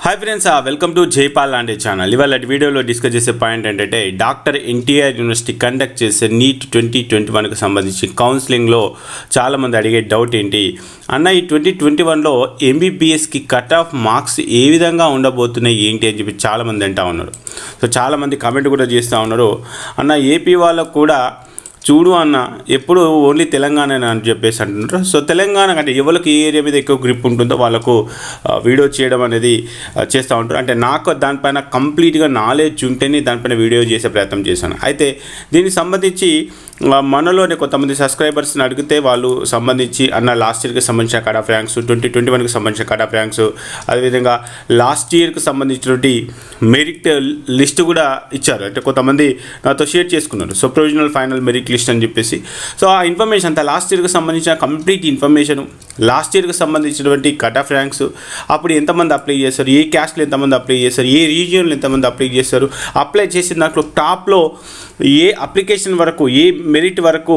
Hi friends welcome to Jaipal Lande channel. ఇవాళ వీడియోలో discuss చేసే పాయింట్ ఏంటంటే డాక్టర్ ఎన్టీఆర్ యూనివర్సిటీ కండక్ట్ చేసే నీట్ 2021 కి సంబంధించి కౌన్సిలింగ్లో చాలామంది అడిగే డౌట్ ఏంటి అన్న, ఈ 2021లో ఎంబీబీఎస్కి కట్ ఆఫ్ మార్క్స్ ఏ విధంగా ఉండబోతున్నాయి ఏంటి అని చెప్పి చాలామంది అంటూ ఉన్నారు। సో చాలామంది కామెంట్ కూడా చేస్తూ ఉన్నారు, అన్న ఏపీ వాళ్ళకు కూడా చూడు అన్న ఎప్పుడు ఓన్లీ తెలంగాణ అని చెప్పేసి అంటున్నారు। సో తెలంగాణ అంటే ఎవరికి ఏ ఏరియా మీద ఎక్కువ గ్రిప్ ఉంటుందో వాళ్ళకు వీడియో చేయడం అనేది చేస్తూ ఉంటారు। అంటే నాకు దానిపైన కంప్లీట్గా నాలెడ్జ్ ఉంటేనే దానిపైన వీడియో చేసే ప్రయత్నం చేశాను। అయితే దీనికి సంబంధించి మనలోనే కొంతమంది సబ్స్క్రైబర్స్ని అడిగితే వాళ్ళు సంబంధించి అన్న లాస్ట్ ఇయర్కి సంబంధించిన కట్ ఆఫ్ ర్యాంక్స్, 2021కి సంబంధించిన కట్ ఆఫ్ ర్యాంక్స్, అదేవిధంగా లాస్ట్ ఇయర్కి సంబంధించినటువంటి మెరిట్ లిస్ట్ కూడా ఇచ్చారు। అంటే కొంతమంది నాతో షేర్ చేసుకున్నారు, so provisional final merit list అని చెప్పేసి। సో ఆ ఇన్ఫర్మేషన్ అంతా లాస్ట్ ఇయర్కి సంబంధించిన కంప్లీట్ ఇన్ఫర్మేషన్, లాస్ట్ ఇయర్కి సంబంధించినటువంటి కట్ ఆఫ్ ర్యాంక్స్, అప్పుడు ఎంతమంది అప్లై చేస్తారు, ఏ క్యాస్ట్లో ఎంతమంది అప్లై చేస్తారు, ఏ రీజియన్లో ఎంతమంది అప్లై చేస్తారు, అప్లై చేసిన దాంట్లో టాప్లో ఏ అప్లికేషన్ వరకు, ఏ మెరిట్ వరకు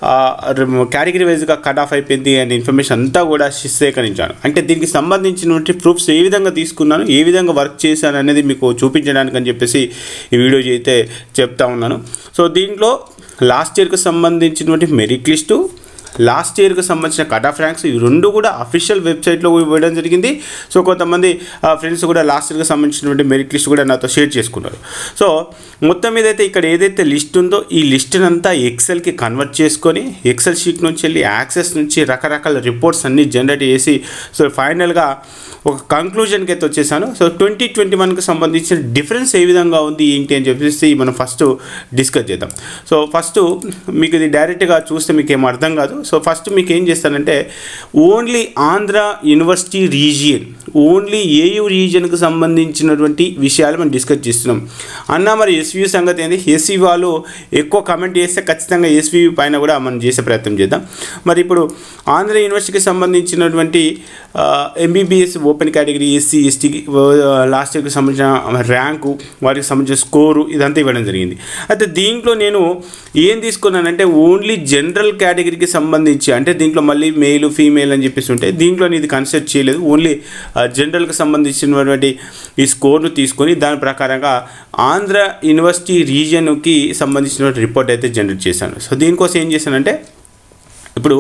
కేటగిరీ వైజ్గా కట్ ఆఫ్ అయిపోయింది అనే ఇన్ఫర్మేషన్ అంతా కూడా సేకరించాను। అంటే దీనికి సంబంధించినటువంటి ప్రూఫ్స్ ఏ విధంగా తీసుకున్నాను, ఏ విధంగా వర్క్ చేశాను అనేది మీకు చూపించడానికి అని చెప్పేసి ఈ వీడియో అయితే చెప్తా ఉన్నాను। సో దీంట్లో లాస్ట్ ఇయర్కి సంబంధించినటువంటి మెరిట్ లిస్టు, లాస్ట్ ఇయర్కి సంబంధించిన కట్ ఆఫ్ ర్యాంక్స్, ఈ రెండు కూడా అఫీషియల్ వెబ్సైట్లో ఇవ్వడం జరిగింది। సో కొంతమంది ఫ్రెండ్స్ కూడా లాస్ట్ ఇయర్కి సంబంధించినటువంటి మెరిట్ లిస్ట్ కూడా నాతో షేర్ చేసుకున్నారు। సో మొత్తం మీద అయితే ఇక్కడ ఏదైతే లిస్ట్ ఉందో ఈ లిస్ట్ని అంతా ఎక్సెల్కి కన్వర్ట్ చేసుకొని ఎక్సెల్ షీట్ నుంచి వెళ్ళి యాక్సెస్ నుంచి రకరకాల రిపోర్ట్స్ అన్నీ జనరేట్ చేసి సో ఫైనల్గా ఒక కంక్లూజన్కి అయితే వచ్చేసాను। సో 2021కి సంబంధించిన డిఫరెన్స్ ఏ విధంగా ఉంది ఏంటి అని చెప్పేసి మనం ఫస్ట్ డిస్కస్ చేద్దాం। సో ఫస్ట్ మీకు ఇది డైరెక్ట్గా చూస్తే మీకు ఏం అర్థం కాదు। సో ఫస్ట్ మీకు ఏం చేస్తానంటే only Andhra university region, only AU రీజియన్కి సంబంధించినటువంటి విషయాలు మనం డిస్కస్ చేస్తున్నాం అన్న। మరి ఎస్వీ సంగతి ఏంది, ఎస్వీ వాళ్ళు ఎక్కువ కమెంట్ చేస్తే ఖచ్చితంగా ఎస్వీ పైన కూడా మనం చేసే ప్రయత్నం చేద్దాం। మరి ఇప్పుడు ఆంధ్ర యూనివర్సిటీకి సంబంధించినటువంటి ఎంబీబీఎస్ ఓపెన్ కేటగిరీ, ఎస్సీ ఎస్టీకి లాస్ట్ ఇయర్కి సంబంధించిన ర్యాంకు, వాటికి సంబంధించిన స్కోరు ఇదంతా ఇవ్వడం జరిగింది। అయితే దీంట్లో నేను ఏం తీసుకున్నానంటే ఓన్లీ జనరల్ కేటగిరీకి సంబంధించి, అంటే దీంట్లో మళ్ళీ మేలు ఫీమేల్ అని చెప్పేసి ఉంటాయి, దీంట్లో ఇది కన్సిడర్ చేయలేదు, ఓన్లీ జనరల్కి సంబంధించినటువంటి ఈ స్కోర్ను తీసుకొని దాని ప్రకారంగా ఆంధ్ర యూనివర్సిటీ రీజియన్కి సంబంధించిన రిపోర్ట్ అయితే జనరేట్ చేశాను। సో దీనికోసం ఏం చేశానంటే ఇప్పుడు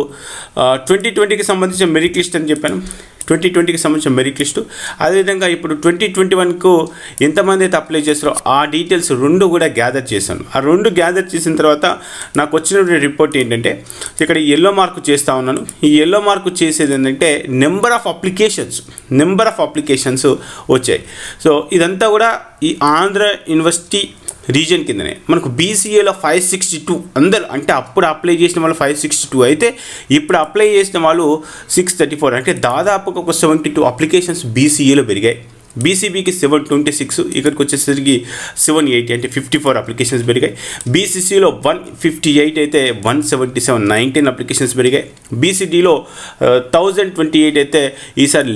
2020కి సంబంధించిన మెరిట్ లిస్ట్ అని చెప్పాను, 2020కి సంబంధించిన మెరిట్ లిస్టు, అదేవిధంగా ఇప్పుడు 2021కు ఎంతమంది అయితే అప్లై చేస్తారో ఆ డీటెయిల్స్ రెండు కూడా గ్యాదర్ చేశాను। ఆ రెండు గ్యాదర్ చేసిన తర్వాత నాకు వచ్చిన రిపోర్ట్ ఏంటంటే ఇక్కడ ఎల్లో మార్కు చేస్తూ ఉన్నాను। ఈ ఎల్లో మార్కు చేసేది ఏంటంటే నెంబర్ ఆఫ్ అప్లికేషన్స్ వచ్చాయి। సో ఇదంతా కూడా ఈ ఆంధ్ర యూనివర్సిటీ రీజియన్ కిందనే మనకు బీసీఏలో 562 అందరూ, అంటే అప్పుడు అప్లై చేసిన వాళ్ళు 562 అయితే ఇప్పుడు అప్లై చేసిన వాళ్ళు 634, అంటే దాదాపుగా ఒక 72 అప్లికేషన్స్ బీసీఏలో పెరిగాయి। బీసీబీకి 726, ఇక్కడికి వచ్చేసరికి 780, అంటే 54 అప్లికేషన్స్ పెరిగాయి। బీసీసీలో 158 అయితే 177, 19 అప్లికేషన్స్ పెరిగాయి। బీసీడీలో 1028 అయితే ఈసారి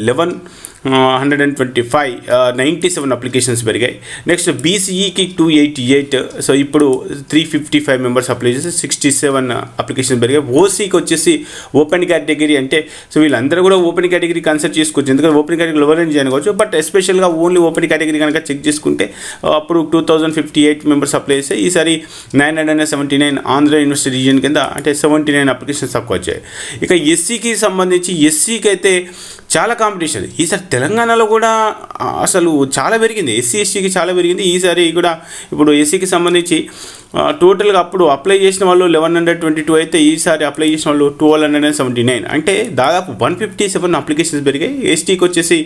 1125, 97 అప్లికేషన్స్ పెరిగాయి। నెక్స్ట్ బీసీఈకి 288, సో ఇప్పుడు 355 మెంబర్స్ అప్లై చేసి 67 అప్లికేషన్స్ పెరిగాయి। ఓసీకి వచ్చేసి ఓపెన్ కేటగిరీ, అంటే సో వీళ్ళందరూ కూడా ఓపెన్ కేటగిరీ కన్సిడర్ చేసుకోవచ్చు, ఎందుకంటే ఓపెన్ కేటగిరీ ఎవరైనా చేయనుకోవచ్చు, బట్ ఎస్పెషల్గా ఓన్లీ ఓపెన్ కేటగిరీ కనుక చెక్ చేసుకుంటే అప్పుడు 2058 మెంబర్స్ అప్లై చేస్తే ఈసారి 979 ఆంధ్ర యూనివర్సిటీ రీజియన్ కింద, అంటే 79 అప్లికేషన్స్ తక్కువ వచ్చాయి। ఇక ఎస్సీకి సంబంధించి ఎస్సీకి అయితే చాలా కాంపిటీషన్, ఈసారి తెలంగాణలో కూడా అసలు చాలా పెరిగింది, ఎస్సీ ఎస్టీకి చాలా పెరిగింది ఈసారి కూడా। ఇప్పుడు ఎస్సీకి సంబంధించి టోటల్గా అప్పుడు అప్లై చేసిన వాళ్ళు 1122 అయితే ఈసారి అప్లై చేసిన వాళ్ళు 1279, అంటే దాదాపు 157 అప్లికేషన్స్ పెరిగాయి। ఎస్టీకి వచ్చేసి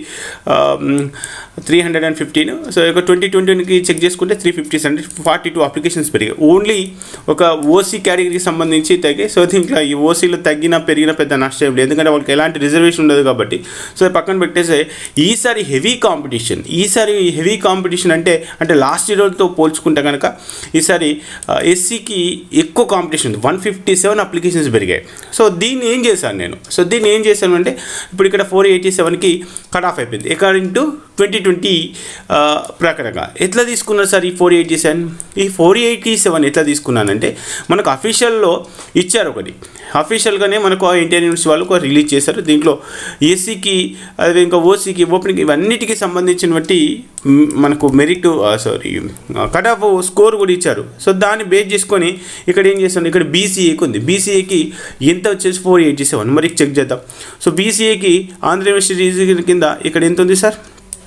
315, సో ఇక 2020కి చెక్ చేసుకుంటే 350, అంటే 42 అప్లికేషన్స్ పెరిగాయి। ఓన్లీ ఒక ఓసీ కేటగిరీకి సంబంధించి తగ్గాయి। సో దీంట్లో ఈ ఓసీలో తగ్గినా పెరిగినా పెద్ద నష్టం లేదు, ఎందుకంటే వాళ్ళకి ఎలాంటి రిజర్వేషన్ ఉండదు కాబట్టి। సో పక్కన పెట్టేస్తే ఈసారి హెవీ కాంపిటీషన్ అంటే లాస్ట్ ఇయర్తో పోల్చుకుంటే కనుక ఈసారి ఎస్సీకి ఎక్కువ కాంపిటీషన్ ఉంది, 157 అప్లికేషన్స్ పెరిగాయి. సో దీన్ని ఏం చేశాను నేను, అంటే ఇప్పుడు ఇక్కడ 487కి కట్ ఆఫ్ అయిపోయింది అకార్డింగ్ టు 2020 ప్రకారంగా. ఎట్లా తీసుకున్నారు సార్ ఈ 487 ఎట్లా తీసుకున్నానంటే మనకు అఫీషియల్లో ఇచ్చారు ఒకటి, అఫీషియల్గానే మనకు ఇండియన్ యూనివర్సిటీ వాళ్ళు రిలీజ్ చేశారు. దీంట్లో ఎస్సీకి అదే ఇంకా ఓసీకి ఓపెనింగ్ ఇవన్నిటికీ సంబంధించినటువంటి మనకు మెరిట్ కట్ ఆఫ్ స్కోర్ కూడా ఇచ్చారు. సో దాన్ని బేస్ చేసుకొని ఇక్కడ ఏం చేస్తాను, ఇక్కడ బీసీఏకి ఉంది, బీసీఏకి ఎంత వచ్చేసి 487. మరి చెక్ చేద్దాం. సో బీసీఏకి ఆంధ్ర యూనివర్సిటీ కింద ఇక్కడ ఎంత ఉంది సార్,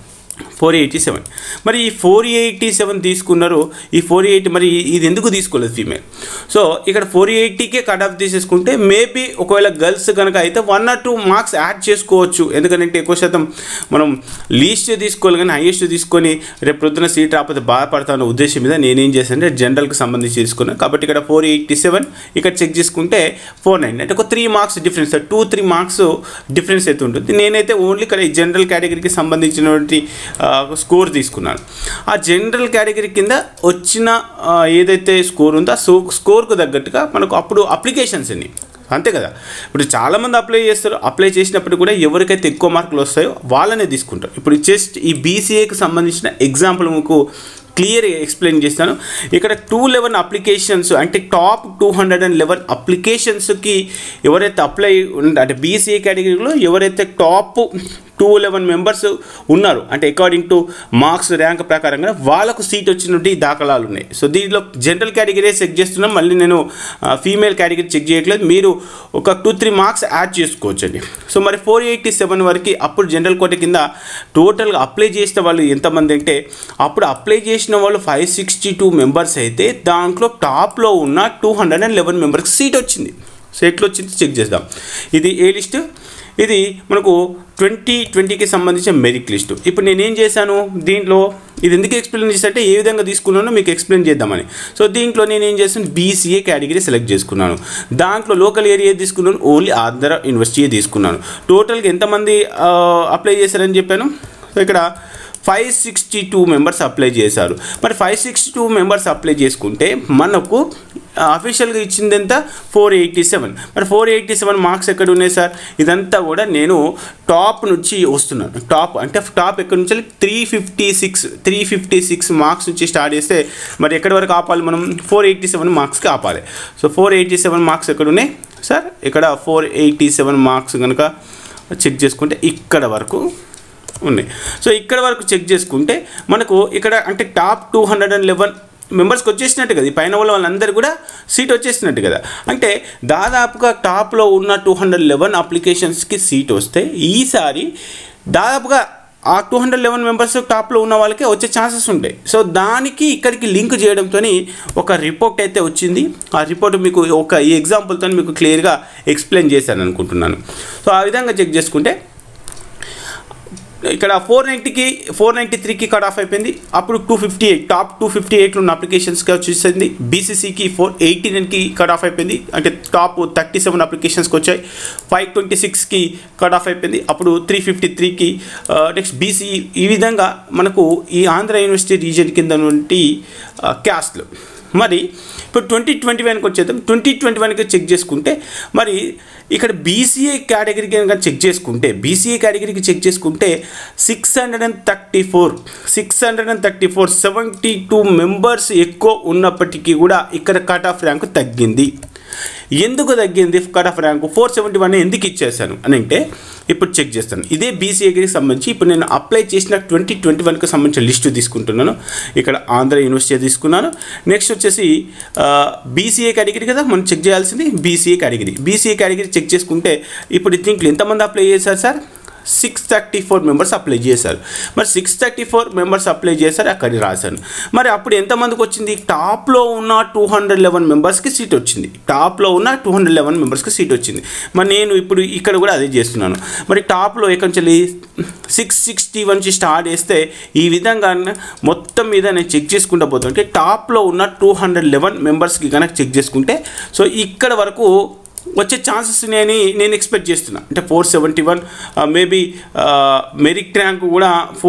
487. మరి ఈ 487 తీసుకున్నారు, ఈ 480 మరి ఇది ఎందుకు తీసుకోలేదు ఫీమేల్? సో ఇక్కడ 480కే కట్ ఆఫ్ తీసేసుకుంటే మేబీ ఒకవేళ గర్ల్స్ కనుక అయితే 1 or 2 మార్క్స్ యాడ్ చేసుకోవచ్చు. ఎందుకంటే ఎక్కువ శాతం మనం లీస్ట్ తీసుకోవాలి కానీ హైయెస్ట్ తీసుకొని రేపు ప్రొద్దున సీట్ రాకపోతే బాధపడతాను ఉద్దేశం మీద నేనేం చేశాను అంటే జనరల్కి సంబంధించి తీసుకున్నాను. కాబట్టి ఇక్కడ 487, ఇక్కడ చెక్ చేసుకుంటే 490, అంటే ఒక 3 మార్క్స్ డిఫరెన్స్, 2-3 మార్క్స్ డిఫరెన్స్ అయితే ఉంటుంది. నేనైతే ఓన్లీ ఇక్కడ ఈ జనరల్ కేటగిరీకి సంబంధించినటువంటి స్కోర్ తీసుకున్నాను. ఆ జనరల్ కేటగిరీ కింద వచ్చిన ఏదైతే స్కోర్ ఉందో ఆ స్కోర్కు తగ్గట్టుగా మనకు అప్పుడు అప్లికేషన్స్ అన్ని అంతే కదా. ఇప్పుడు చాలామంది అప్లై చేస్తారు, అప్లై చేసినప్పుడు కూడా ఎవరికైతే ఎక్కువ మార్కులు వస్తాయో వాళ్ళనే తీసుకుంటారు. ఇప్పుడు జస్ట్ ఈ బీసీఏకి సంబంధించిన ఎగ్జాంపుల్ మీకు క్లియర్గా ఎక్స్ప్లెయిన్ చేస్తాను. ఇక్కడ 211 అప్లికేషన్స్ అంటే టాప్ 211 అప్లికేషన్స్కి ఎవరైతే అప్లై అంటే బీసీఏ కేటగిరీలో ఎవరైతే టాప్ 211 మెంబర్స్ ఉన్నారు అంటే అకార్డింగ్ టు మార్క్స్ ర్యాంక్ ప్రకారంగా వాళ్ళకు సీట్ వచ్చినటువంటి దాఖలాలు ఉన్నాయి. సో దీంట్లో జనరల్ కేటగిరీ చెక్ చేస్తున్నాం, మళ్ళీ నేను ఫీమేల్ కేటగిరీ చెక్ చేయట్లేదు. మీరు ఒక 2-3 మార్క్స్ యాడ్ చేసుకోవచ్చండి. సో మరి 487 వరకు అప్పుడు జనరల్ కోట కింద టోటల్గా అప్లై చేసిన వాళ్ళు ఎంతమంది అంటే అప్పుడు అప్లై చేసిన వాళ్ళు 562 మెంబర్స్ అయితే దాంట్లో టాప్లో ఉన్న 211 మెంబర్స్కి సీట్ వచ్చింది. సో ఎట్లా వచ్చింది చెక్ చేద్దాం. ఇది ఏ లిస్టు, ఇది మనకు 2020కి సంబంధించిన మెరిట్ లిస్టు. ఇప్పుడు నేనేం చేశాను దీంట్లో, ఇది ఎందుకు ఎక్స్ప్లెయిన్ చేస్తే ఏ విధంగా తీసుకున్నానో మీకు ఎక్స్ప్లెయిన్ చేద్దామని. సో దీంట్లో నేనేం చేస్తాను బీసీఏ కేటగిరీ సెలెక్ట్ చేసుకున్నాను. దాంట్లో లోకల్ ఏరియా తీసుకున్నాను, ఓన్లీ ఆంధ్ర యూనివర్సిటీ తీసుకున్నాను. టోటల్గా ఎంతమంది అప్లై చేశారని చెప్పాను. సో ఇక్కడ 562 మెంబర్స్ అప్లై చేశారు. మరి 562 మెంబర్స్ అప్లై చేసుకుంటే మనకు అఫీషియల్గా ఇచ్చింది ఎంత 487. మరి 487 మార్క్స్ ఎక్కడ ఉన్నాయి సార్? ఇదంతా కూడా నేను టాప్ నుంచి వస్తున్నాను. టాప్ ఎక్కడి నుంచి 356 మార్క్స్ నుంచి స్టార్ట్ చేస్తే మరి ఎక్కడి వరకు ఆపాలి మనం? 487 మార్క్స్కి ఆపాలి. సో 487 మార్క్స్ ఎక్కడ ఉన్నాయి సార్? ఇక్కడ 487 మార్క్స్ కనుక చెక్ చేసుకుంటే ఇక్కడ వరకు ఉన్నాయి. సో ఇక్కడ వరకు చెక్ చేసుకుంటే మనకు ఇక్కడ అంటే టాప్ 211 మెంబర్స్కి వచ్చేసినట్టు కదా, ఈ పైన వాళ్ళందరూ కూడా సీట్ వచ్చేసినట్టు కదా. అంటే దాదాపుగా టాప్లో ఉన్న 211 అప్లికేషన్స్కి సీట్ వస్తే ఈసారి దాదాపుగా ఆ 211 మెంబర్స్ టాప్లో ఉన్న వాళ్ళకే వచ్చే ఛాన్సెస్ ఉంటాయి. సో దానికి ఇక్కడికి లింక్ చేయడంతో ఒక రిపోర్ట్ అయితే వచ్చింది. ఆ రిపోర్ట్ మీకు ఒక ఈ ఎగ్జాంపుల్తో మీకు క్లియర్గా ఎక్స్ప్లెయిన్ చేశాను అనుకుంటున్నాను. సో ఆ విధంగా చెక్ చేసుకుంటే ఇక్కడ 493కి కట్ ఆఫ్ అయిపోయింది. అప్పుడు 258 టాప్ 258లో ఉన్న అప్లికేషన్స్కి వచ్చేసింది. బీసీసీకి 489కి కట్ ఆఫ్ అయిపోయింది, అంటే టాప్ 37 అప్లికేషన్స్కి వచ్చాయి. 526కి కట్ ఆఫ్ అయిపోయింది. అప్పుడు 353కి నెక్స్ట్ బీసీ. ఈ విధంగా మనకు ఈ ఆంధ్ర యూనివర్సిటీ రీజియన్ కింద నుండి క్యాస్ట్లు. మరి ఇప్పుడు 2021కి వచ్చేద్దాం. 2021కి చెక్ చేసుకుంటే మరి ఇక్కడ బీసీఏ కేటగిరీకి కనుక చెక్ చేసుకుంటే 634 72 మెంబర్స్ ఎక్కువ ఉన్నప్పటికీ కూడా ఇక్కడ కట్ ఆఫ్ ర్యాంకు తగ్గింది. ఎందుకు తగ్గింది కట్ ఆఫ్ ర్యాంకు? 471 ఎందుకు ఇచ్చేసాను అని అంటే ఇప్పుడు చెక్ చేస్తాను. ఇదే బీసీఏకి సంబంధించి ఇప్పుడు నేను అప్లై చేసిన 2021కి సంబంధించిన లిస్టు తీసుకుంటున్నాను. ఇక్కడ ఆంధ్ర యూనివర్సిటీ తీసుకున్నాను. నెక్స్ట్ వచ్చేసి బీసీఏ కేటగిరీ కదా మనం చెక్ చేయాల్సింది. బీసీఏ కేటగిరీ చెక్ చేసుకుంటే ఇప్పుడు దీంట్లో ఎంతమంది అప్లై చేశారు సార్? 634 మెంబర్స్ అప్లై చేశారు. మరి 634 మెంబర్స్ అప్లై చేశారు, అక్కడ రాశాను. మరి అప్పుడు ఎంతమందికి వచ్చింది? టాప్లో ఉన్న 211 మెంబర్స్కి సీట్ వచ్చింది. మరి నేను ఇప్పుడు ఇక్కడ కూడా అదే చేస్తున్నాను. మరి టాప్లో ఎక్కడి నుంచి 661 నుంచి స్టార్ట్ చేస్తే ఈ విధంగా మొత్తం మీద నేను చెక్ చేసుకుంటూ పోతుంటే టాప్లో ఉన్న 211 మెంబర్స్కి కనుక చెక్ చేసుకుంటే సో ఇక్కడ వరకు వచ్చే ఛాన్సెస్ ఉన్నాయని నేను ఎక్స్పెక్ట్ చేస్తున్నా. అంటే 471 మేబీ మెరిట్ ర్యాంక్ కూడా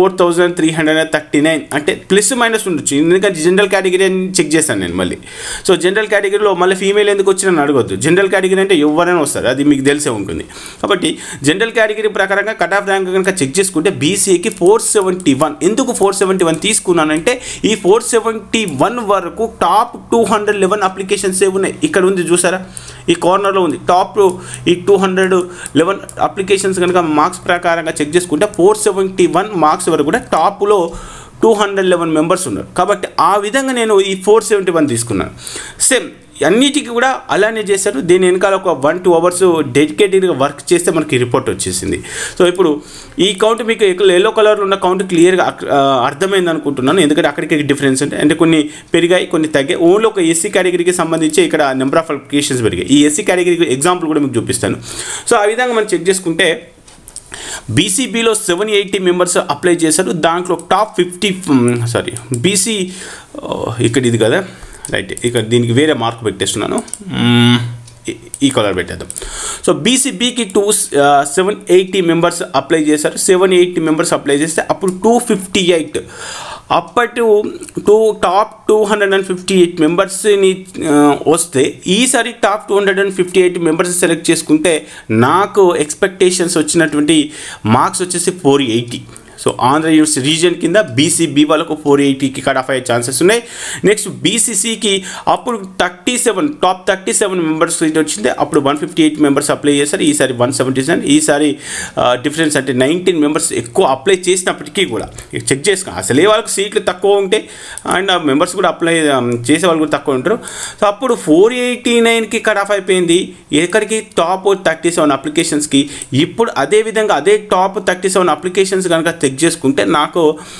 4339 అంటే ప్లస్ మైనస్ ఉండొచ్చు. ఎందుకంటే జనరల్ కేటగిరీ అని చెక్ చేశాను నేను మళ్ళీ. సో జనరల్ కేటగిరీలో మళ్ళీ ఫీమేల్ ఎందుకు వచ్చిందని అడగొద్దు. జనరల్ కేటగిరీ అంటే ఎవరైనా వస్తారు, అది మీకు తెలిసే ఉంటుంది. కాబట్టి జనరల్ కేటగిరీ ప్రకారంగా కట్ ఆఫ్ ర్యాంక్ కనుక చెక్ చేసుకుంటే బీసీఏకి 471. ఎందుకు 471 తీసుకున్నానంటే ఈ 471 వరకు టాప్ 211 అప్లికేషన్స్ ఏ ఉన్నాయి. ఇక్కడ ఉంది చూసారా, ఈ కార్నర్లో ఉంది టాప్ ఈ 211 అప్లికేషన్స్ కనుక మార్క్స్ ప్రకారంగా చెక్ చేసుకుంటే 471 మార్క్స్ వరకు కూడా టాప్లో 211 మెంబర్స్ ఉన్నారు. కాబట్టి ఆ విధంగా నేను ఈ 471 తీసుకున్నాను. సేమ్ అన్నిటికీ కూడా అలానే చేశారు. దీని వెనకాల ఒక 1-2 అవర్స్ డెడికేటెడ్గా వర్క్ చేస్తే మనకి రిపోర్ట్ వచ్చేసింది. సో ఇప్పుడు ఈ కౌంట్ మీకు ఎల్లో కలర్లో ఉన్న కౌంట్ క్లియర్గా అర్థమైంది అనుకుంటున్నాను. ఎందుకంటే అక్కడికి డిఫరెన్స్ ఉంటాయి, అంటే కొన్ని పెరిగాయి కొన్ని తగ్గాయి. ఓన్లీ ఒక ఎస్సీ కేటగిరీకి సంబంధించి ఇక్కడ నెంబర్ ఆఫ్ అప్లికేషన్స్ పెరిగాయి. ఈ ఎస్సీ కేటగిరీకి ఎగ్జాంపుల్ కూడా మీకు చూపిస్తాను. సో ఆ విధంగా మనం చెక్ చేసుకుంటే బీసీబీలో 780 మెంబర్స్ అప్లై చేశారు. దాంట్లో టాప్ 50 బీసీ ఇక్కడ ఇది కదా రైట్, ఇక్కడ దీనికి వేరే మార్క్ పెట్టేస్తున్నాను, ఈ కలర్ పెట్టేద్దాం. సో బీసీబీకి 780 మెంబర్స్ అప్లై చేశారు. 780 మెంబర్స్ అప్లై చేస్తే అప్పుడు 258 అప్పటి టాప్ 258 మెంబర్స్ని వస్తే ఈసారి టాప్ 258 మెంబర్స్ సెలెక్ట్ చేసుకుంటే నాకు ఎక్స్పెక్టేషన్స్ వచ్చినటువంటి మార్క్స్ వచ్చేసి 480. సో ఆంధ్ర యూనివర్సిటీ రీజియన్ కింద బీసీబీ వాళ్ళకు 480కి కట్ ఆఫ్ అయ్యే ఛాన్సెస్ ఉన్నాయి. నెక్స్ట్ బీసీసీకి అప్పుడు టాప్ 37 మెంబర్స్ వచ్చింది. అప్పుడు 158 మెంబర్స్ అప్లై చేశారు. ఈసారి 177. ఈసారి డిఫరెన్స్ అంటే 19 మెంబర్స్ ఎక్కువ అప్లై చేసినప్పటికీ కూడా చెక్ చేసుకో అసలే వాళ్ళకి సీట్లు తక్కువ ఉంటే అండ్ మెంబర్స్ కూడా అప్లై చేసే వాళ్ళు కూడా తక్కువ ఉంటారు. సో అప్పుడు 489కి కట్ ఆఫ్ అయిపోయింది. ఎక్కడికి టాప్ 37 అప్లికేషన్స్కి. ఇప్పుడు అదేవిధంగా అదే టాప్ 37 అప్లికేషన్స్ కనుక చెక్ చేసుకుంటే నాకు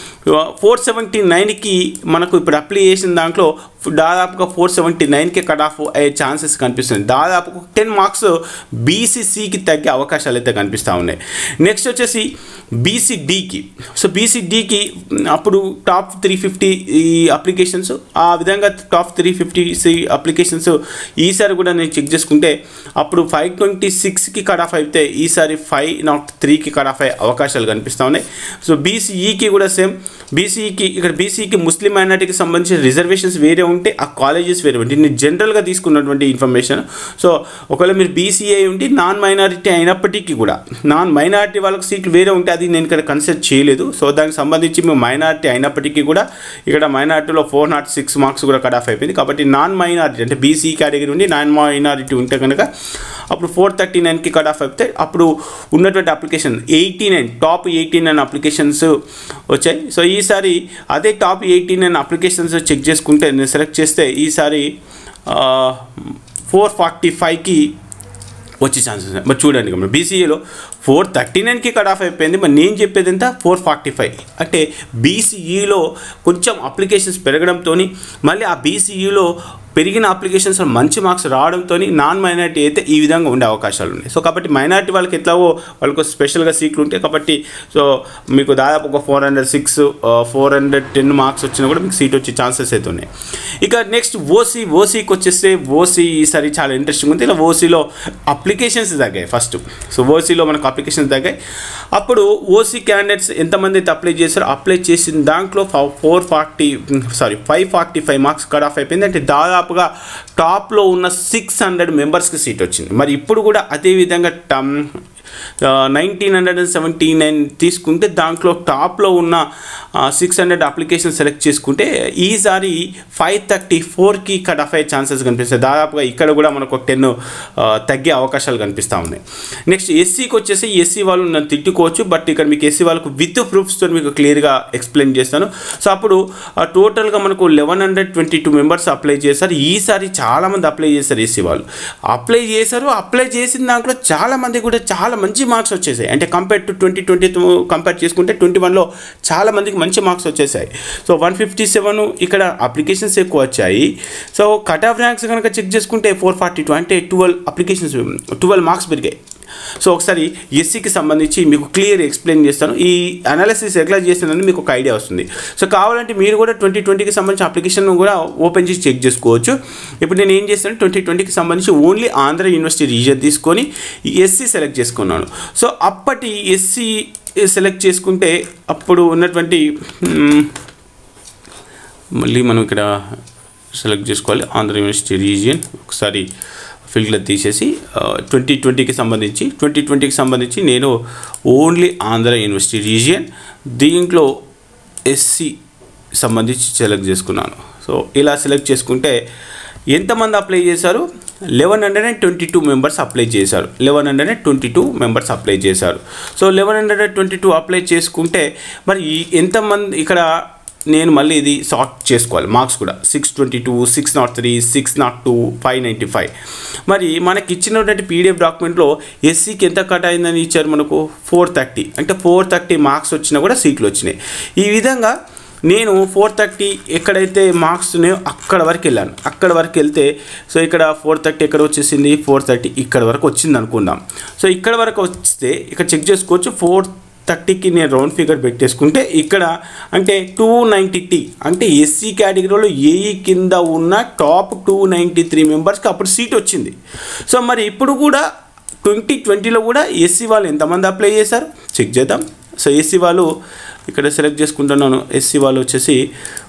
479కి మనకు ఇప్పుడు అప్లై చేసిన దాంట్లో దాదాపుగా 479కి కట్ ఆఫ్ అయ్యే ఛాన్సెస్ కనిపిస్తుంది. దాదాపు 10 మార్క్స్ బీసీసీకి తగ్గే అవకాశాలు అయితే కనిపిస్తూ ఉన్నాయి. నెక్స్ట్ వచ్చేసి బీసీడీకి. సో బీసీడీకి అప్పుడు టాప్ 350 ఈ అప్లికేషన్స్, ఆ విధంగా టాప్ 350 అప్లికేషన్స్ ఈసారి కూడా నేను చెక్ చేసుకుంటే అప్పుడు 526కి కట్ ఆఫ్ అయితే ఈసారి 503కి కట్ ఆఫ్ అయ్యే అవకాశాలు కనిపిస్తూ ఉన్నాయి. సో బీసీఈకి కూడా సేమ్. బీసీకి ముస్లిం మైనారిటీకి సంబంధించిన రిజర్వేషన్స్ వేరే ఉంటే ఆ కాలేజెస్ వేరే ఉంటాయి. నేను జనరల్గా తీసుకున్నటువంటి ఇన్ఫర్మేషన్. సో ఒకవేళ మీరు బీసీఏ ఉండి నాన్ మైనారిటీ అయినప్పటికీ కూడా నాన్ మైనారిటీ వాళ్ళకి సీట్లు వేరే ఉంటే అది నేను ఇక్కడ కన్సిడర్ చేయలేదు. సో దానికి సంబంధించి మేము మైనారిటీ అయినప్పటికీ కూడా ఇక్కడ మైనారిటీలో 406 మార్క్స్ కూడా కట్ ఆఫ్ అయిపోయింది. కాబట్టి నాన్ మైనారిటీ అంటే బీసీ కేటగిరీ ఉండి నాన్ మైనారిటీ ఉంటే కనుక అప్పుడు 439కి కట్ ఆఫ్ అయితే అప్పుడు ఉన్నటువంటి అప్లికేషన్ 89 టాప్ 89 అప్లికేషన్స్ వచ్చాయి. సో ఈసారి అదే టాప్ 89 అప్లికేషన్స్ చెక్ చేసుకుంటే నేను సెలెక్ట్ చేస్తే ఈసారి 445కి వచ్చే ఛాన్సెస్. మరి చూడండి మరి బీసీఏలో 439కి కట్ ఆఫ్ అయిపోయింది. మరి నేను చెప్పేది ఎంత 445. అంటే బీసీఈలో కొంచెం అప్లికేషన్స్ పెరగడంతో మళ్ళీ ఆ బీసీఈలో పెరిగిన అప్లికేషన్స్ మంచి మార్క్స్ రావడంతో నాన్ మైనారిటీ అయితే ఈ విధంగా ఉండే అవకాశాలు ఉన్నాయి. సో కాబట్టి మైనారిటీ వాళ్ళకి ఎట్లాగో వాళ్ళకు స్పెషల్గా సీట్లు ఉంటాయి. కాబట్టి సో మీకు దాదాపు ఒక 406 410 మార్క్స్ వచ్చినా కూడా మీకు సీట్ వచ్చే ఛాన్సెస్ అయితే ఉన్నాయి. ఇక నెక్స్ట్ ఓసీకి వచ్చేస్తే ఓసీ ఈసారి చాలా ఇంట్రెస్టింగ్ ఉంది. ఇలా ఓసీలో అప్లికేషన్స్ తగ్గాయి ఫస్ట్. సో ఓసీలో మనకు అప్లికేషన్స్ తగ్గాయి. అప్పుడు ఓసీ క్యాండిడేట్స్ ఎంతమంది అయితే అప్లై చేశారో అప్లై చేసిన దాంట్లో 545 మార్క్స్ కట్ ఆఫ్ అయిపోయింది. అంటే దాదాపుగా టాప్లో ఉన్న 600 మెంబర్స్కి సీట్ వచ్చింది. మరి ఇప్పుడు కూడా అదేవిధంగా 1979 తీసుకుంటే దాంట్లో టాప్లో ఉన్న 600 అప్లికేషన్ సెలెక్ట్ చేసుకుంటే ఈసారి 534కి కట్ ఆఫ్ అయ్యే ఛాన్సెస్ కనిపిస్తాయి. దాదాపుగా ఇక్కడ కూడా మనకు 10 తగ్గే అవకాశాలు కనిపిస్తూ ఉన్నాయి. నెక్స్ట్ ఎస్సీకి వచ్చేసి ఎస్సీ వాళ్ళు నన్ను తిట్టుకోవచ్చు, బట్ ఇక్కడ మీకు ఎస్సీ వాళ్ళకు విత్ ప్రూఫ్స్తో మీకు క్లియర్గా ఎక్స్ప్లెయిన్ చేస్తాను. సో అప్పుడు టోటల్గా మనకు 1122 మెంబర్స్ అప్లై చేశారు. ఈసారి చాలామంది అప్లై చేశారు. ఎస్సీ వాళ్ళు అప్లై చేసిన దాంట్లో చాలామంది కూడా చాలా మంచి మార్క్స్ వచ్చేసాయి. అంటే కంపేర్ టు 2020 కంపేర్ చేసుకుంటే 21లో చాలా మందికి మంచి మార్క్స్ వచ్చేసాయి. సో 157 ఇక్కడ అప్లికేషన్స్ ఎక్కువ వచ్చాయి. సో కట్ ఆఫ్ ర్యాంక్స్ కనుక చెక్ చేసుకుంటే 442 అంటే 12 మార్క్స్ పెరిగాయి. సో ఒకసారి ఎస్సీకి సంబంధించి మీకు క్లియర్ ఎక్స్ప్లెయిన్ చేస్తాను. ఈ అనాలిసిస్ ఎట్లా చేస్తానని మీకు ఒక ఐడియా వస్తుంది. సో కావాలంటే మీరు కూడా 2020కి సంబంధించిన అప్లికేషన్ కూడా ఓపెన్ చేసి చెక్ చేసుకోవచ్చు. ఇప్పుడు నేను ఏం చేస్తాను, 2020కి సంబంధించి ఓన్లీ ఆంధ్ర యూనివర్సిటీ రీజన్ తీసుకొని ఎస్సీ సెలెక్ట్ చేసుకున్నాను. సో అప్పటి ఎస్సీ సెలెక్ట్ చేసుకుంటే అప్పుడు ఉన్నటువంటి మళ్ళీ మనం ఇక్కడ సెలెక్ట్ చేసుకోవాలి ఆంధ్ర యూనివర్సిటీ రీజియన్. ఒకసారి ఫిల్టర్ తీసేసి 2020కి సంబంధించి నేను ఓన్లీ ఆంధ్ర యూనివర్సిటీ రీజియన్ దీంట్లో ఎస్సీ సంబంధించి సెలెక్ట్ చేసుకున్నాను. సో ఇలా సెలెక్ట్ చేసుకుంటే ఎంతమంది అప్లై చేశారు, 1122 మెంబర్స్ అప్లై చేశారు. 1122 మెంబర్స్ అప్లై చేశారు. సో 1122 అప్లై చేసుకుంటే మరి ఎంతమంది ఇక్కడ నేను మళ్ళీ ఇది సార్ట్ చేసుకోవాలి. మార్క్స్ కూడా 622, 603, 602, 595. మరి మనకి ఇచ్చినటువంటి పీడిఎఫ్ డాక్యుమెంట్లో ఎస్సీకి ఎంత కట్ అయిందని ఇచ్చారు మనకు 430. అంటే 430 మార్క్స్ వచ్చినా కూడా సీట్లు వచ్చినాయి. ఈ విధంగా నేను 430 ఎక్కడైతే మార్క్స్ ఉన్నాయో అక్కడ వరకు వెళ్ళాను. అక్కడ వరకు వెళ్తే సో ఇక్కడ 430 ఎక్కడ వచ్చేసింది, 430 ఇక్కడ వరకు వచ్చింది అనుకుందాం. సో ఇక్కడ వరకు వస్తే ఇక్కడ చెక్ చేసుకోవచ్చు. 430కి నేను రౌండ్ ఫిగర్ పెట్టేసుకుంటే ఇక్కడ అంటే 290 అంటే ఎస్సీ కేటగిరీలో ఏఈ కింద ఉన్న టాప్ 293 మెంబర్స్కి అప్పుడు సీట్ వచ్చింది. సో మరి ఇప్పుడు కూడా 2020లో కూడా ఎస్సీ వాళ్ళు ఎంతమంది అప్లై చేశారు చెక్ చేద్దాం. సో ఎస్సీ వాళ్ళు ఇక్కడ సెలెక్ట్ చేసుకుంటున్నాను. ఎస్సీ వాళ్ళు వచ్చేసి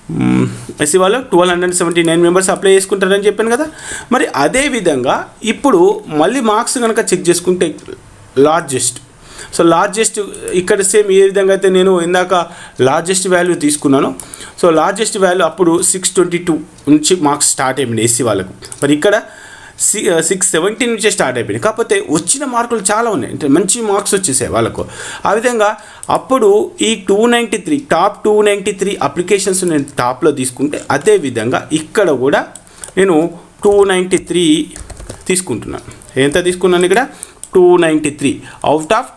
1279 మెంబర్స్ అప్లై చేసుకుంటారని చెప్పాను కదా. మరి అదేవిధంగా ఇప్పుడు మళ్ళీ మార్క్స్ కనుక చెక్ చేసుకుంటే లార్జెస్ట్ ఇక్కడ సేమ్ ఏ విధంగా అయితే నేను ఇందాక లార్జెస్ట్ వాల్యూ తీసుకున్నాను. సో లార్జెస్ట్ వాల్యూ అప్పుడు 622 నుంచి మార్క్స్ స్టార్ట్ అయిపోయింది ఎస్సీ వాళ్ళకు. మరి ఇక్కడ 670 నుంచే స్టార్ట్ అయిపోయింది. కాకపోతే వచ్చిన మార్కులు చాలా ఉన్నాయి, అంటే మంచి మార్క్స్ వచ్చేసాయి వాళ్ళకు. ఆ విధంగా అప్పుడు ఈ 293 టాప్ 293 అప్లికేషన్స్ నేను టాప్లో తీసుకుంటే అదేవిధంగా ఇక్కడ కూడా నేను 293 తీసుకుంటున్నాను. ఎంత తీసుకున్నాను ఇక్కడ 293 అవుట్ ఆఫ్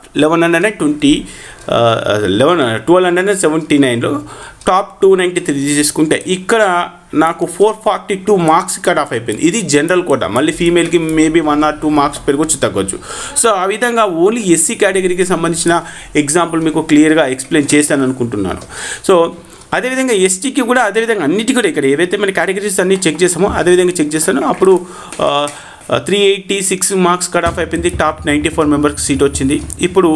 1279లో టాప్ 293 తీసుకుంటే ఇక్కడ నాకు 442 మార్క్స్ కట్ ఆఫ్ అయిపోయింది. ఇది జనరల్ కోటా. మళ్ళీ ఫీమేల్కి మేబీ 1 or 2 మార్క్స్ పెరగొచ్చు తగ్గొచ్చు. సో ఆ విధంగా ఓన్లీ ఎస్సీ కేటగిరీకి సంబంధించిన ఎగ్జాంపుల్ మీకు క్లియర్గా ఎక్స్ప్లెయిన్ చేశాను అనుకుంటున్నాను. సో అదేవిధంగా ఎస్టీకి కూడా అదేవిధంగా అన్నిటి కూడా ఇక్కడ ఏవైతే మన కేటగిరీస్ అన్నీ చెక్ చేసామో అదేవిధంగా చెక్ చేస్తాను. అప్పుడు 386 మార్క్స్ కట్ ఆఫ్ అయిపోయింది. టాప్ 94 మెంబర్స్కి సీట్ వచ్చింది. ఇప్పుడు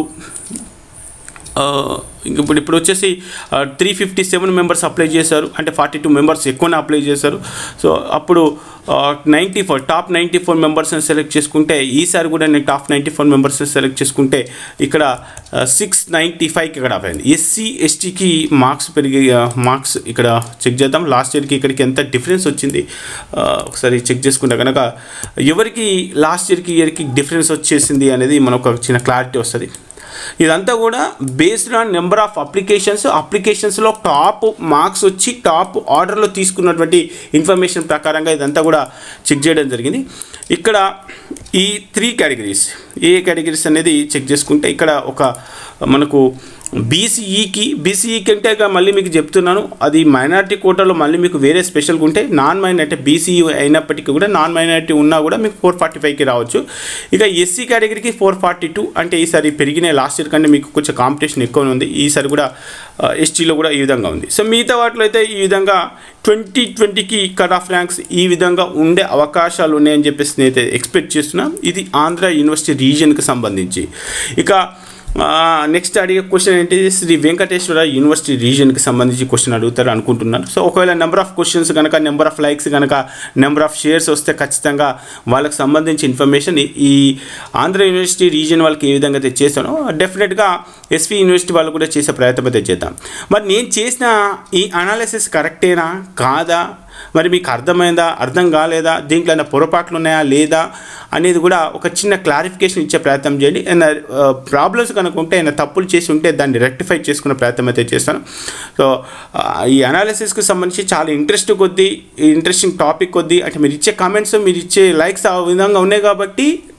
వచ్చేసి 357 మెంబర్స్ అప్లై చేశారు. అంటే 42 మెంబర్స్ ఎక్కువనే అప్లై చేశారు. సో అప్పుడు టాప్ 94 మెంబర్స్ని సెలెక్ట్ చేసుకుంటే ఈసారి కూడా నేను టాప్ 94 మెంబర్స్ని సెలెక్ట్ చేసుకుంటే ఇక్కడ 695కి ఇక్కడ అయింది. ఎస్సీ ఎస్టీకి మార్క్స్ మార్క్స్ ఇక్కడ చెక్ చేద్దాం. లాస్ట్ ఇయర్కి ఇక్కడికి ఎంత డిఫరెన్స్ వచ్చింది ఒకసారి చెక్ చేసుకుంటే కనుక ఎవరికి లాస్ట్ ఇయర్కి డిఫరెన్స్ వచ్చేసింది అనేది మనకు ఒక చిన్న క్లారిటీ వస్తుంది. ఇదంతా కూడా బేస్డ్ ఆన్ నెంబర్ ఆఫ్ అప్లికేషన్స్లో టాప్ మార్క్స్ వచ్చి టాప్ ఆర్డర్లో తీసుకున్నటువంటి ఇన్ఫర్మేషన్ ప్రకారంగా ఇదంతా కూడా చెక్ చేయడం జరిగింది. ఇక్కడ ఈ 3 కేటగిరీస్ ఏ కేటగిరీస్ అనేది చెక్ చేసుకుంటే ఇక్కడ ఒక మనకు బీసీఈకి అంటే మళ్ళీ మీకు చెప్తున్నాను అది మైనారిటీ కోటాలో మళ్ళీ మీకు వేరే స్పెషల్గా ఉంటే నాన్ మైనారిటీ బీసీఈ అయినప్పటికీ కూడా నాన్ మైనారిటీ ఉన్నా కూడా మీకు 445కి రావచ్చు. ఇక ఎస్సీ కేటగిరీకి 442 అంటే ఈసారి పెరిగినాయి. లాస్ట్ ఇయర్ కంటే మీకు కొంచెం కాంపిటీషన్ ఎక్కువ ఉంది. ఈసారి కూడా ఎస్టీలో కూడా ఈ విధంగా ఉంది. సో మిగతా వాటిలో అయితే ఈ విధంగా 2020కి కట్ ఆఫ్ ర్యాంక్స్ ఈ విధంగా ఉండే అవకాశాలు ఉన్నాయని చెప్పేసి నేనైతే ఎక్స్పెక్ట్ చేస్తున్నాను. ఇది ఆంధ్ర యూనివర్సిటీ రీజియన్కి సంబంధించి. ఇక నెక్స్ట్ అడిగే క్వశ్చన్ ఏంటి, శ్రీ వెంకటేశ్వర యూనివర్సిటీ రీజియన్కి సంబంధించి క్వశ్చన్ అడుగుతారు అనుకుంటున్నాను. సో ఒకవేళ నెంబర్ ఆఫ్ క్వశ్చన్స్ కనుక నెంబర్ ఆఫ్ లైక్స్ కనుక నెంబర్ ఆఫ్ షేర్స్ వస్తే ఖచ్చితంగా వాళ్ళకి సంబంధించి ఇన్ఫర్మేషన్ ఈ ఆంధ్ర యూనివర్సిటీ రీజియన్ వాళ్ళకి ఏ విధంగా అయితే చేస్తానో డెఫినెట్గా ఎస్వి యూనివర్సిటీ వాళ్ళు కూడా చేసే ప్రయత్నం అయితే చేద్దాం. మరి నేను చేసిన ఈ అనాలిసిస్ కరెక్టేనా కాదా, మరి మీకు అర్థమైందా అర్థం కాలేదా, దీంట్లో ఏమైనా పొరపాట్లు ఉన్నాయా లేదా అనేది కూడా ఒక చిన్న క్లారిఫికేషన్ ఇచ్చే ప్రయత్నం చేయండి. ఏమైనా ప్రాబ్లమ్స్ కనుక ఉంటే ఏమైనా తప్పులు చేసి ఉంటే దాన్ని రెక్టిఫై చేసుకునే ప్రయత్నం అయితే చేస్తాను. సో ఈ అనాలిసిస్కి సంబంధించి చాలా ఇంట్రెస్టింగ్ టాపిక్ కొద్దీ అంటే మీరు ఇచ్చే కామెంట్స్ మీరు ఇచ్చే లైక్స్ ఆ విధంగా ఉన్నాయి కాబట్టి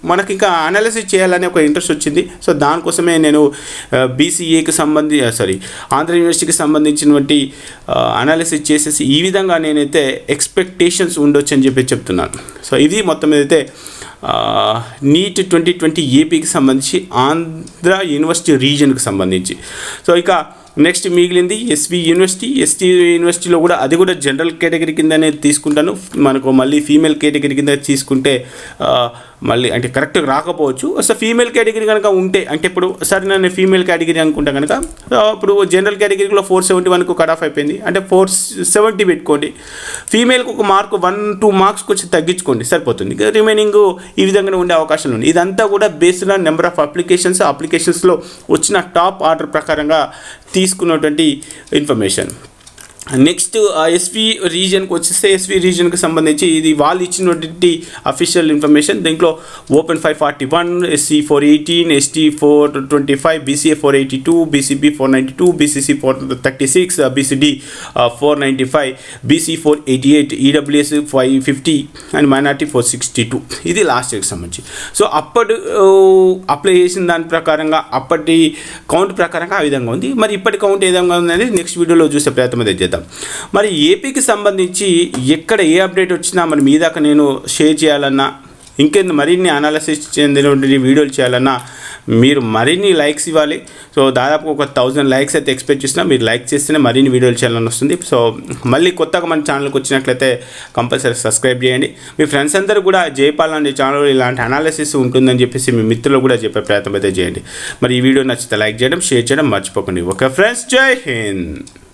మనకి ఇంకా అనాలిసిస్ చేయాలనే ఒక ఇంట్రెస్ట్ వచ్చింది. సో దానికోసమే నేను బీసీఏకి ఆంధ్ర యూనివర్సిటీకి సంబంధించినటువంటి అనాలిసిస్ చేసేసి ఈ విధంగా నేనైతే ఎక్స్పెక్టేషన్స్ ఉండొచ్చు అని చెప్పి చెప్తున్నాను. సో ఇది మొత్తం ఏదైతే నీట్ 2020 ఏపీకి సంబంధించి ఆంధ్ర యూనివర్సిటీ రీజన్కి సంబంధించి. సో ఇక నెక్స్ట్ మిగిలింది ఎస్వి యూనివర్సిటీ. ఎస్టీ యూనివర్సిటీలో కూడా అది కూడా జనరల్ కేటగిరీ కిందనే తీసుకుంటాను. మనకు మళ్ళీ ఫీమేల్ కేటగిరీ కింద తీసుకుంటే మళ్ళీ అంటే కరెక్ట్గా రాకపోవచ్చు. సో ఫీమేల్ కేటగిరీ కనుక ఉంటే అంటే ఇప్పుడు సరే నేను ఫీమేల్ కేటగిరీ అనుకుంటా కనుక ఇప్పుడు జనరల్ కేటగిరీలో 471కు కట్ ఆఫ్ అయిపోయింది అంటే 470 పెట్టుకోండి. ఫీమేల్కి ఒక మార్కు 1-2 మార్క్స్ కొంచెం తగ్గించుకోండి సరిపోతుంది. రిమైనింగ్ ఈ విధంగానే ఉండే అవకాశాలు ఉన్నాయి. ఇదంతా కూడా బేస్డ్ ఆన్ నెంబర్ ఆఫ్ అప్లికేషన్స్లో వచ్చిన టాప్ ఆర్డర్ ప్రకారంగా తీసుకున్నటువంటి ఇన్ఫర్మేషన్. నెక్స్ట్ ఎస్వి రీజన్కి వచ్చేస్తే ఎస్వి రీజన్కి సంబంధించి ఇది వాళ్ళు ఇచ్చినటువంటి అఫీషియల్ ఇన్ఫర్మేషన్. దీంట్లో open 541, SC 418, ST 425, BCA 482, BCB 492, BCC 436, BCD 495, BC 488, EWS 550 and minority 462. ఇది లాస్ట్ ఇయర్కి సంబంధించి. సో అప్పటి అప్లై చేసిన దాని ప్రకారంగా అప్పటి కౌంట్ ప్రకారంగా ఆ విధంగా ఉంది. మరి ఇప్పటి కౌంట్ ఏ విధంగా ఉందనేది నెక్స్ట్ వీడియోలో చూసే ప్రయత్నం అయితే చేద్దాం. మరి ఏపీకి సంబంధించి ఎక్కడ ఏ అప్డేట్ వచ్చినా మరి మీ దాకా నేను షేర్ చేయాలన్నా ఇంకేంది మరిన్ని అనాలిసిస్ చెందినటువంటి వీడియోలు చేయాలన్నా మీరు మరిన్ని లైక్స్ ఇవ్వాలి. సో దాదాపు ఒక 1000 లైక్స్ అయితే ఎక్స్పెక్ట్ చేసినా మీరు లైక్ చేస్తేనే మరిన్ని వీడియోలు చేయాలని వస్తుంది. సో మళ్ళీ కొత్తగా మన ఛానల్కి వచ్చినట్లయితే కంపల్సరీ సబ్స్క్రైబ్ చేయండి. మీ ఫ్రెండ్స్ అందరూ కూడా జైపాల్ అనే ఛానల్ ఇలాంటి అనాలిసిస్ ఉంటుందని చెప్పేసి మీ మిత్రులు కూడా చెప్పే ప్రయత్నం అయితే చేయండి. మరి ఈ వీడియో నచ్చితే లైక్ చేయడం, షేర్ చేయడం మర్చిపోకండి. ఓకే ఫ్రెండ్స్, జై హింద్.